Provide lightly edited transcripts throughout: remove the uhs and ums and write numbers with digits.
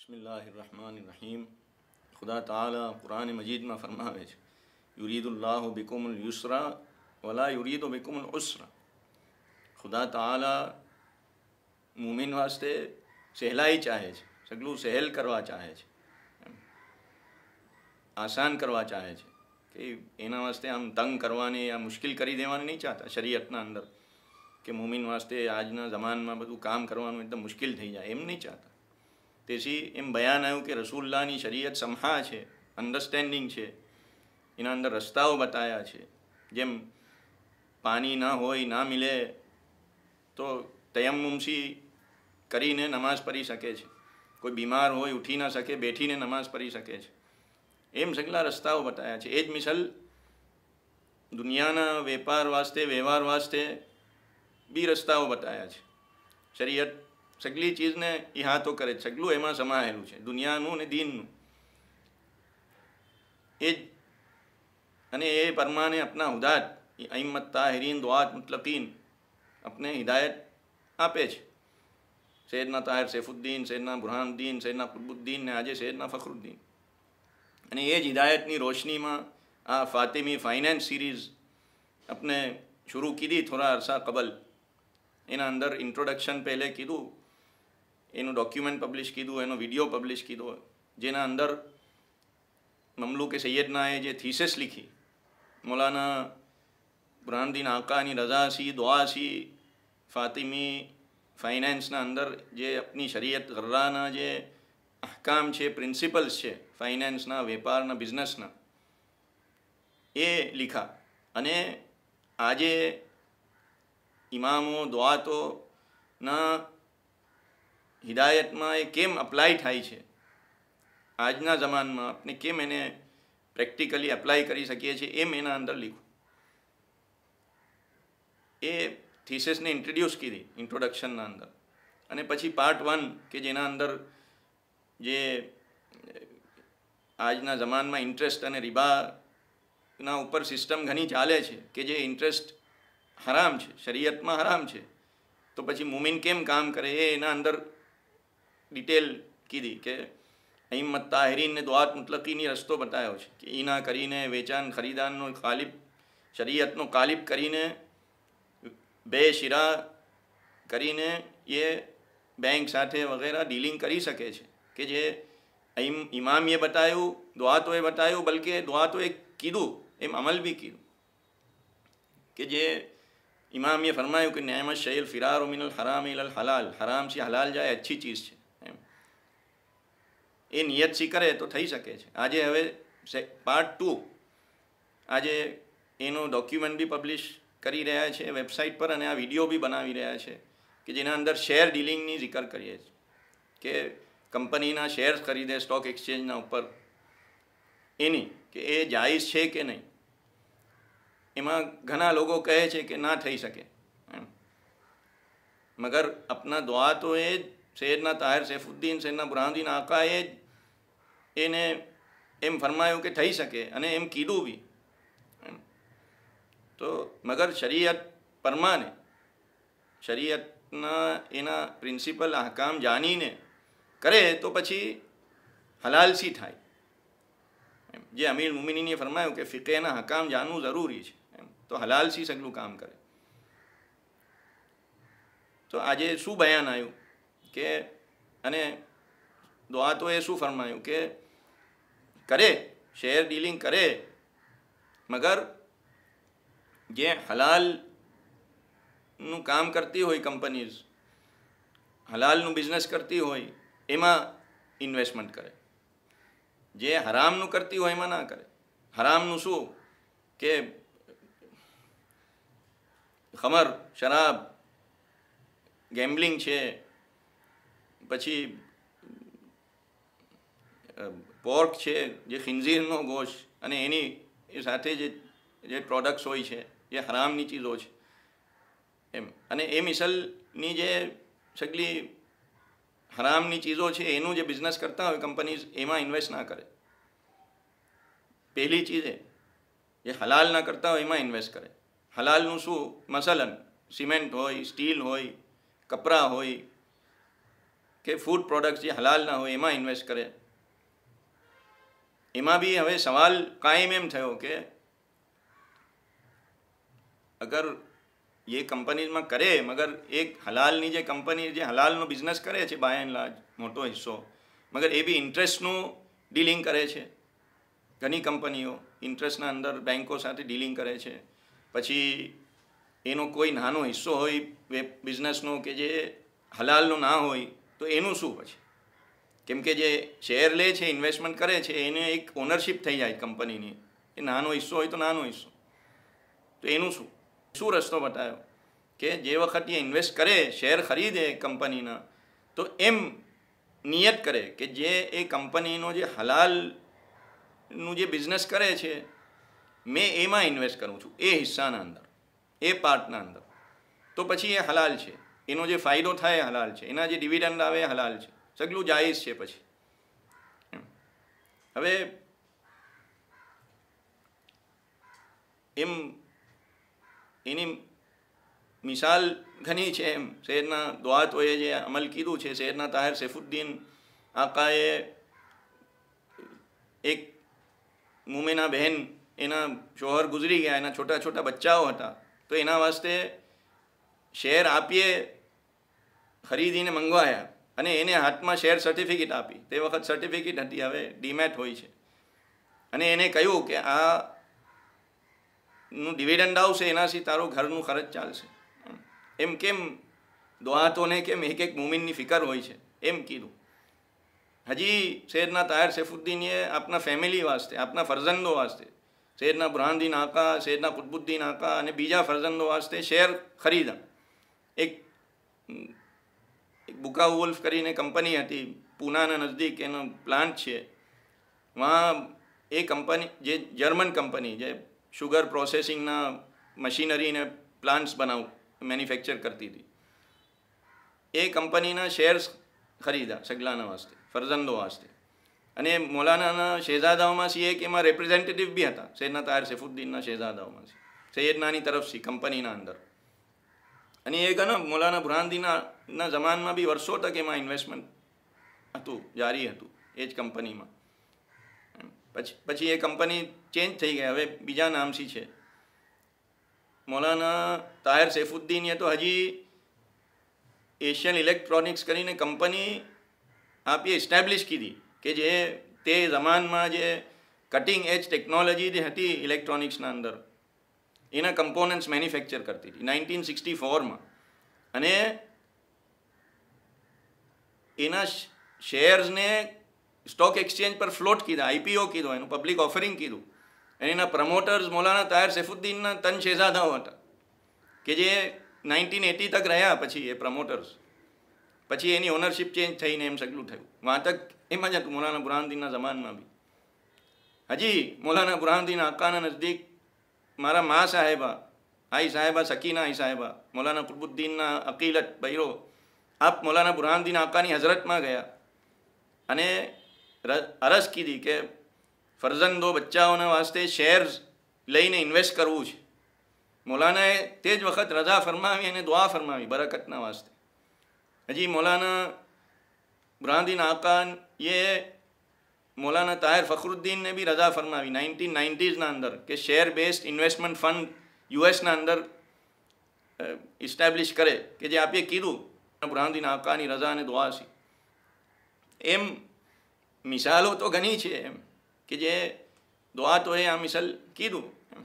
बिस्मिल्लाहिर्रहमानिर्रहीम। खुदा ताला कुरान मजीद में फरमावे छे, युरीदुल्लाहु बिकुमुल युस्रा वला युरीदु बिकुमुल उस्रा। खुदा ताला मुमिन वास्ते सहेलाई चाहे छे, सगलू सहेल करवा चाहे छे, आसान करवा चाहे छे कि एना वास्ते आम तंग करवाने या मुश्किल करी देवाने नहीं चाहता शरीयतना अंदर कि मुमिन वास्ते आजना जमान में बधु काम करवानुं एकदम मुश्किल थई जाए एम नहीं चाहता। तेसी एम बयान आव्युं कि रसूलुल्लाहनी शरीयत समहा छे, अंडरस्टेन्डिंग छे, एना अंदर रस्ताओ बताया छे। जेम पानी ना होय ना मिले तो तयम्मुमसी करीने नमाज पढ़ी सके छे, कोई बीमार होय उठी ना सके बैठीने नमाज पढ़ी सके छे, एम सगला रस्ताओ बताया छे। एज मिसल दुनियाना वेपार वास्ते व्यवहार वास्ते बी रस्ताओ बताया छे। शरीयत सगली चीज़ ने इहातो करे, सगलू एमां समायेलुं छे, दुनियानुं ने दीननुं। एज अने ए परमाने अपना हुदात अइम्मत ताहिरीन दुआत मुतलकीन अपने हिदायत आपे छे। सैयदना ताहिर सैफुद्दीन, सैयदना बुरहानुद्दीन, सैयदना कुतुबुद्दीन ने आजे सैयदना फखरुद्दीन। अने ए ज हिदायतनी रोशनी में आ फातिमी फाइनेंस सीरीज़ अपने शुरू की दी थोड़ा अरसा कबल। एना अंदर इंट्रोडक्शन पहले कीधुं, एनु डॉक्यूमेंट पब्लिश कीधुं, एनो विडियो पब्लिश कीधो, जेना अंदर ममलूक सैयदनाए जे थीसिस लिखी, मौलाना बुरहानुद्दीन आकानी रज़ा सी दुआ सी फातिमी फाइनेंसना अंदर जे अपनी शरीयत गर्राना जे अहकाम छे, प्रिंसिपल्स छे फाइनेंसना, वेपारना, बिजनेसना, ए लिखा। अने आजे इमामों दुआतो ना हिदायत में ए केम अप्लाय थाय छे, आजना जमान में अपने केम एने प्रेक्टिकली अप्लाय करी सकीए छे, एम एना अंदर लिखूँ। ए थीसिस ने इंट्रोड्यूस की दी इंट्रोडक्शन ना अंदर। अने पछी पार्ट 1 के जेना अंदर जे आजना जमान में इंटरेस्ट अने रिबा ना ऊपर सिस्टम घनी चाले छे कि जे इंटरेस्ट हराम छे, शरीयत में हराम छे, तो पछी मुमिन केम काम करे ए एना अंदर डिटेल कीधी के अइम्मत ताहिरीन ने दुआत मुतलकीनी रस्तो बतायो छे कि इना करीने वेचाण खरीदारनो कालिब शरीयतनो कालिब करीने बेशिरा करीने ये बैंक साथे वगैरह डीलिंग करी सके छे कि जे इमाम ये बतायो, दुआतोए बतायो, बल्कि दुआतोए कीधुं एम अमल भी कीधुं कि जे इमाम ये फरमायो कि नेमत शैल फिरार मिनल हराम इलल हलाल, हराम से हलाल जाए अच्छी चीज़ है। ए नियत सी करे तो थई सके छे। आजे हवे पार्ट 2 आजे एनो डॉक्यूमेंट भी पब्लिश करी रह्या छे वेबसाइट पर, अने आ विडियो भी बनावी रह्या छे कि जेना अंदर शेर डीलिंगनी जिक्र करीए कि कंपनीना शेर्स खरीदे स्टॉक एक्सचेंजना उपर एनी कि ए जायज़ छे कि नहीं। एमां घना लोगों कहे छे कि ना थई सके, मगर अपना दुआ तो ए सैयदना ताहिर सैफुद्दीन, सैयदना बुरहानुद्दीन आकाए एने एम फरमायो कि थई सके अने एम कीधुं भी। तो मगर शरीयत परमाने शरीयतना एना प्रिंसिपल अहकाम जानीने करे तो पछी हलाल सी थाय। जे अमीर मुमिनीने फरमायो कि फ़िक़हना हकाम जानવું जरूरी है, तो हलाल सी सगलू काम करे। तो आजे शू बयान आयु के अने दुआ तो ए शू फरमायु के करे शेयर डीलिंग करे, मगर जे हलाल नु काम करती होय कंपनीज, हलाल नु बिजनेस करती होय एमा इन्वेस्टमेंट करे, जे हराम नु करती होय एमा ना करे। हराम नु शू के खमर, शराब, गैम्बलिंग छे, पछी पोर्क छे जे खिंजीरनो गोश अने एनी साथे जे प्रोडक्ट्स होय छे जे हरामनी चीज़ो छे एम। अने ए मिसलनी जे सगली हरामनी चीज़ों छे एनु जे बिजनेस करता होय कंपनीज एमां इन्वेस्ट ना करे। पहली चीज़ है जे हलाल ना करता होय एमां इन्वेस्ट करे। हलालनु शू मसलन सीमेंट होय, स्टील होय, कपड़ा होय કે ફૂડ પ્રોડક્ટ્સ જે હલાલ ના હોય એમાં ઇન્વેસ્ટ કરે. એમાં બી હવે સવાલ કાયમ એમ થયો કે અગર ये कंपनीज में करे मगर एक हलालनी जे कंपनी जे हलालनो बिजनेस करे છે બાય એન્ડ લાર્જ મોટો હિસ્સો, મગર એ બી ઇન્ટરેસ્ટનું ડીલિંગ કરે છે. ઘણી કંપનીઓ ઇન્ટરેસ્ટના અંદર બેન્કો સાથે ડીલિંગ કરે છે. પછી એનો કોઈ નાનો હિસ્સો હોય બિઝનેસનો કે જે હલાલનો ના હોય તો એનું શું પછી? કેમ કે જે શેર લે છે, ઇન્વેસ્ટમેન્ટ કરે છે, એને એક ઓનરશિપ થઈ જાય કંપનીની. એ નાનો હિસ્સો હોય તો નાનો હિસ્સો, તો એનું શું રસ્તો બતાવ્યો કે જે વખત એ ઇન્વેસ્ટ કરે, શેર ખરીદે કંપનીના, તો એમ નિયત કરે કે જે એ કંપનીનો જે હલાલનું જે બિઝનેસ કરે છે મેં એમાં ઇન્વેસ્ટ કરું છું, એ હિસ્સાના અંદર, એ પાર્ટના અંદર, તો પછી એ હલાલ છે. એનો જે ફાયદો થાય એ હલાલ છે, એના જે ડિવિડન્ડ આવે એ હલાલ છે, સગલું જાયઝ છે. પછી હવે એમ એની મિસાલ ઘણી છે. એમ સૈયદના દુઆતોએ જે અમલ કીધું છે, સૈયદના તાહિર સૈફુદ્દીન આકાએ એક મુમેના બહેન, એના શોહર ગુજરી ગયા, એના છોટા છોટા બચ્ચાઓ હતા, તો એના વાસ્તે શેર આપીએ ખરીદીને મંગવાયા અને એને હાથમાં શેર સર્ટિફિકેટ આપી. તે વખત સર્ટિફિકેટ હતી, હવે ડીમેટ હોય છે. અને એને કહ્યું કે આ નું ડિવિડન્ડ આવશે, એનાથી તારું ઘરનું ખર્ચ ચાલશે. એમ કેમ દુઆતોને કેમ એક એક મુમિનની ફિકર હોય છે એમ કીધું. હજી સૈયદના તાહિર સૈફુદ્દીનએ આપના ફેમિલી વાસ્તે, આપના ફરજંદો વાસ્તે, સૈયદના બુરહાનુદ્દીન આકા, સૈયદના કુતબુદ્દીન આકા અને બીજા ફરજંદો વાસ્તે શેર ખરીદા. એક બુકા વોલ્ફ કરીને કંપની હતી પૂનાના નજદીક, એનો પ્લાન્ટ છે. વहाँ એ કંપની જે જર્મન કંપની જે શુગર પ્રોસેસિંગના મશીનરીને પ્લાન્ટ્સ મેન્યુફેક્ચર કરતી હતી, એ કંપનીના શેર્સ ખરીદા સગલાના વાસ્તે, ફરજંદો વાસ્તે. અને મૌલાનાના શહેજાદાઓમાંથી એક એમાં રિપ્રેઝેન્ટેટિવ બી હતા, સૈયદના તાહિર સૈફુદ્દીનના શહેજાદાઓમાંથી, સૈયદનાની તરફથી કંપનીના અંદર. અને એ ઘણા મૌલાના બુરહાનુદ્દીનના જમાનમાં બી વર્ષો તક એમાં ઇન્વેસ્ટમેન્ટ હતું, જારી હતું એ જ કંપનીમાં. પછી એ કંપની ચેન્જ થઈ ગઈ, હવે બીજા નામથી છે. મૌલાના તાહિર સૈફુદ્દીનએ તો હજી એશિયન ઇલેક્ટ્રોનિક્સ કરીને કંપની આપી એસ્ટેબ્લિશ કીધી કે જે તે જમાનમાં જે કટિંગ એજ ટેકનોલોજી જે હતી ઇલેક્ટ્રોનિક્સના અંદર, એના કમ્પોનન્ટ્સ મેન્યુફેક્ચર કરતી હતી 1964માં. અને એના શેર્સને સ્ટોક એક્સચેન્જ પર ફ્લોટ કીધા, આઈપીઓ કીધો, એનું પબ્લિક ઓફરિંગ કીધું. અને એના પ્રમોટર્સ મૌલાના તાહિર સૈફુદ્દીનના તન શહેજાદાઓ હતા કે જે 1980 તક રહ્યા. પછી એ પ્રમોટર્સ, પછી એની ઓનરશિપ ચેન્જ થઈને એમ સગલું થયું. વहाँ તક એમ જ હતું મૌલાના બુરહાનુદ્દીનના જમાનમાં બી. હજી મૌલાના બુરહાનુદ્દીન આકાના નજદીક મારા મા સાહેબા, આઈ સાહેબા સકીના આઈ સાહેબા, મૌલાના કુતબુદ્દીનના અકીલત બૈરો, આપ મૌલાના બુરહાનુદ્દીન આકાની હઝરતમાં ગયા અને અરજ કીધી કે ફરજંદો બચ્ચાઓના વાસ્તે શેર્સ લઈને ઇન્વેસ્ટ કરવું છે. મૌલાનાએ તે જ વખત રજા ફરમાવી અને દુઆ ફરમાવી બરકતના વાસ્તે. હજી મૌલાના બુરહાનુદ્દીન આકા એ મૌલાના તાહિર ફખરુદ્દીનને બી રજા ફરમાવી 1990sના અંદર કે શેર બેસ્ડ ઇન્વેસ્ટમેન્ટ ફંડ યુએસના અંદર ઇસ્ટેબ્લિશ કરે કે જે આપે કીધું બુરહાનુદ્દીન આકાની રજા અને દુઆ છે. એમ મિસાલો તો ઘણી છે એમ કે જે દુઆ તો એ આ મિસાલ કીધું.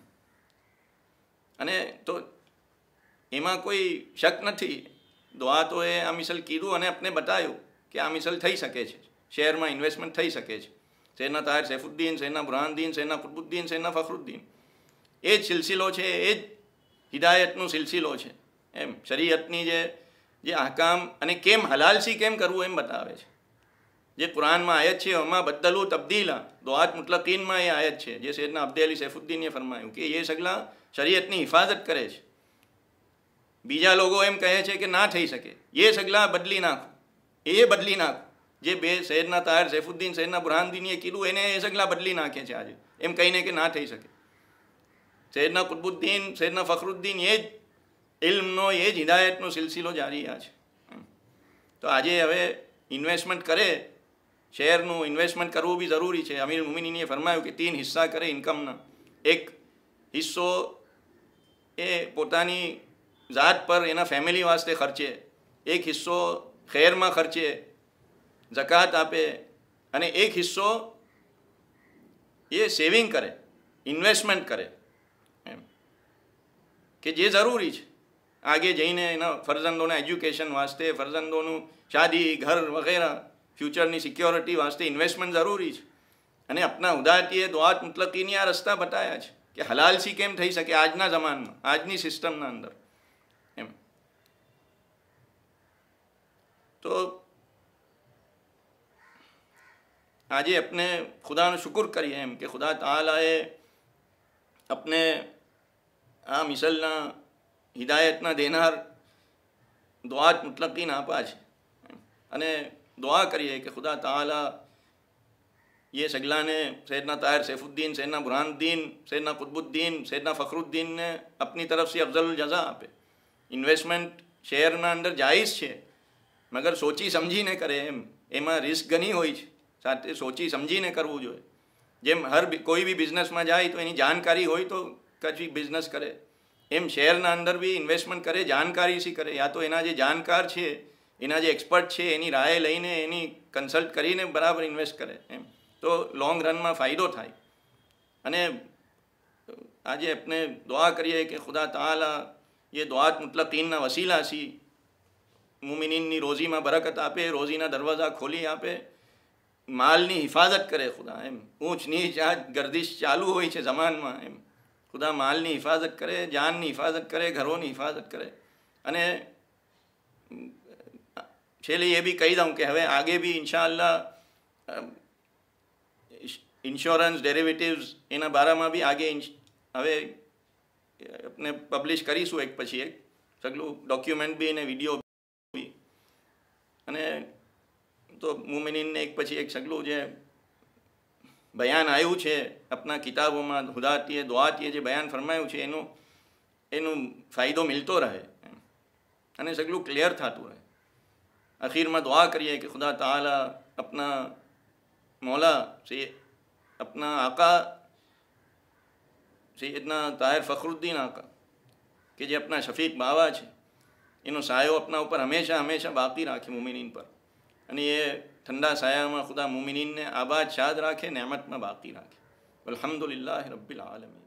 અને તો એમાં કોઈ શક નથી, દુઆ તો એ આ મિસાલ કીધું અને આપને બતાવ્યું કે આ મિસાલ થઈ શકે છે, શેરમાં ઇન્વેસ્ટમેન્ટ થઈ શકે છે. સૈયદના તાહિર સૈફુદ્દીન, સૈયદના બુરહાનુદ્દીન, સૈયદના કુતબુદ્દીન, સૈયદના ફખરુદ્દીન, એ જ સિલસિલો છે, એ જ હિદાયતનો સિલસિલો છે. એમ શરીયતની જે અહકામ અને કેમ હલાલસી કેમ કરવું એમ બતાવે છે. જે કુરાનમાં આયત છે એમાં બદલું તબદીલા, દુઆત મુતલકીનમાં એ આયત છે જે સૈયદના અબ્દે અલી સૈફુદ્દીને ફરમાયું કે એ સગલા શરીયતની હિફાજત કરે છે. બીજા લોકો એમ કહે છે કે ના થઈ શકે, એ સગલા બદલી નાખો, એ બદલી નાખો. જે બે સૈયદના તાહિર સૈફુદ્દીન, સૈયદના બુરહાનુદ્દીનએ કીધું એને એ સગલા બદલી નાખે છે આજે એમ કહીને કે ના થઈ શકે. સૈયદના કુતબુદ્દીન, સૈયદના ફખરુદ્દીન, એ જ ઇલ્મનો, એ જ હિદાયતનો સિલસિલો જારી છે. તો આજે હવે ઇન્વેસ્ટમેન્ટ કરે, શેરનું ઇન્વેસ્ટમેન્ટ કરવું બી જરૂરી છે. અમીર મુમિનીને ફરમાયું કે 3 હિસ્સા કરે ઇન્કમના. એક હિસ્સો એ પોતાની ઝાત પર એના ફેમિલી વાસ્તે ખર્ચે, એક હિસ્સો ખૈરમાં ખર્ચે, ઝકાત આપે, અને એક હિસ્સો એ સેવિંગ કરે, ઇન્વેસ્ટમેન્ટ કરે એમ, કે જે જરૂરી છે આગે જઈને એના ફરજંદોના એજ્યુકેશન વાસ્તે, ફરજંદોનું શાદી, ઘર વગેરે, ફ્યુચરની સિક્યોરિટી વાસ્તે ઇન્વેસ્ટમેન્ટ જરૂરી છે. અને અપના હુદાયતીએ દુઆત મુતલકીની આ રસ્તા બતાવ્યા છે કે હલાલસી કેમ થઈ શકે આજના જમાનમાં, આજની સિસ્ટમના અંદર એમ. તો આજે अपने खुदाનો શુક્ર કરીએ એમ કે ખુદા તાલાએ अपने આ મિસલના હિદાયતના દેનાર દુઆત મુતલકીન આપ્યા છે. અને દુઆ કરીએ કે ખુદા તાલા ये सगलाने सैयदना ताहिर सैफुद्दीन, सैयदना बुरहानुद्दीन, सैयदना कुतुबुद्दीन, सैयदना फ़खरुद्दीन ने अपनी तरफ से अफजल जज़ा આપે. ઇન્વેસ્ટમેન્ટ શેરના અંદર જાયઝ છે, મગર સોચી સમજીને કરે એમ. એમાં રિસ્ક ઘણી હોય છે, સાથે સોચી સમજીને કરવું જોઈએ. જેમ કોઈ બી બિઝનેસમાં જાય તો એની જાણકારી હોય તો કચ્છી બિઝનેસ કરે, એમ શેરના અંદર બી ઇન્વેસ્ટમેન્ટ કરે જાણકારીથી કરે. યા તો એના જે જાણકાર છે, એના જે એક્સપર્ટ છે, એની રાય લઈને, એની કન્સલ્ટ કરીને બરાબર ઇન્વેસ્ટ કરે એમ, તો લોંગ રનમાં ફાયદો થાય. અને આજે આપણે દુઆ કરીએ કે ખુદા તાલા એ દુઆત મુતલકીનના વસીલાથી મુમિનીનની રોજીમાં બરકત આપે, રોજીના દરવાજા ખોલી આપે, માલની હિફાજત કરે ખુદા એમ. ઊંચ નીચ આ ગર્દિશ ચાલુ હોય છે જમાનમાં એમ. ખુદા માલની હિફાજત કરે, જાનની હિફાજત કરે, ઘરોની હિફાજત કરે. અને છેલ્લે એ બી કહી દઉં કે હવે આગે બી ઇન્શાઅલ્લાહ ઇન્શ્યોરન્સ ડેરિવેટિવ્સ એના બારામાં બી આગે હવે આપણે પબ્લિશ કરીશું એક પછી એક સગલું ડોક્યુમેન્ટ બી અને વિડીયો બી. અને તો મુમિનીનને એક પછી એક સગલું જે બયાન આવ્યું છે આપણા કિતાબોમાં, હુદાતીએ દુઆતીએ જે બયાન ફરમાયું છે એનું ફાયદો મિલતો રહે અને સગલું ક્લિયર થતું રહે. આખિરમાં દુઆ કરીએ कि खुदा ताला अपना मौला से अपना आका सैयदना ताहिर फ़खरुद्दीन आका કે જે अपना શફીક બાવા છે એનો સાયો આપણા ઉપર હંમેશા હંમેશા બાકી રાખે મુમિનીન પર. અને એ ઠંડા સાયામાં ખુદા મુમિનીનને આબાદ શાદ રાખે, નેમતમાં બાકી રાખે. અલ્હમ્દુલિલ્લાહ રબ્બિલ આલમીન.